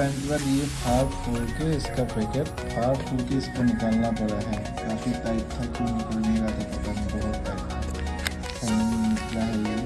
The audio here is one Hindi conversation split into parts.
के बाद ये फाड़ फोड़ के इसका पैकेट फाड़ फूड़ के इसको निकालना पड़ा है। काफ़ी टाइट था, क्यों निकलने का तो पता नहीं, बहुत टाइट था। फाइनली निकला है ये।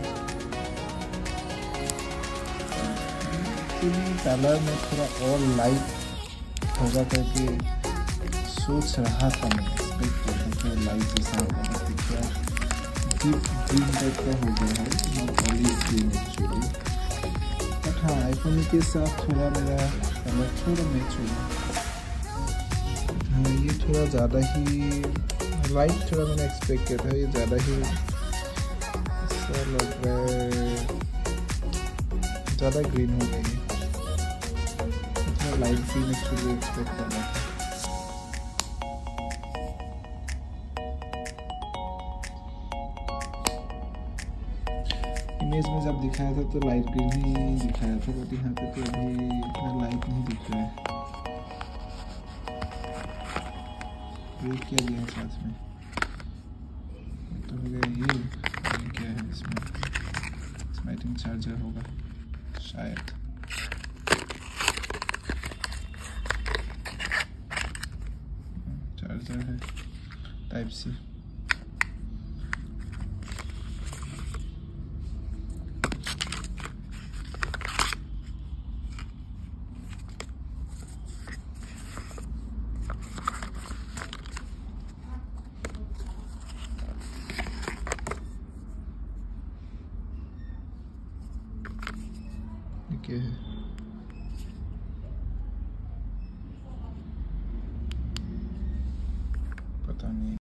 कलर में थोड़ा और लाइट होगा करके सोच रहा था मैं, एक्सपेक्ट कर रहा था लाइट जैसा होगा, क्या डीप ग्रीन टाइप का हो गया है, not olive green actually. But हाँ, आईफोन के साथ थोड़ा मेरा कलर थोड़ा मैच होगा। हाँ, ये थोड़ा ज़्यादा ही लाइट, थोड़ा मैंने एक्सपेक्ट किया था, ये ज़्यादा ही ऐसा लग रहा है, ज़्यादा ग्रीन हो गई, इतना लाइट ग्रीन एक्चुअली एक्सपेक्ट कर रहा था। इमेज में जब दिखाया था तो लाइट ग्रीन ही दिखाया था, बट यहाँ पे तो अभी इतना लाइट नहीं दिख रहा है। ब्रेक किया गया है साथ में, तो हो गया ये क्या है इसमें, आई थिंक चार्जर होगा शायद। चार्जर है टाइप सी। क्या है पता नहीं।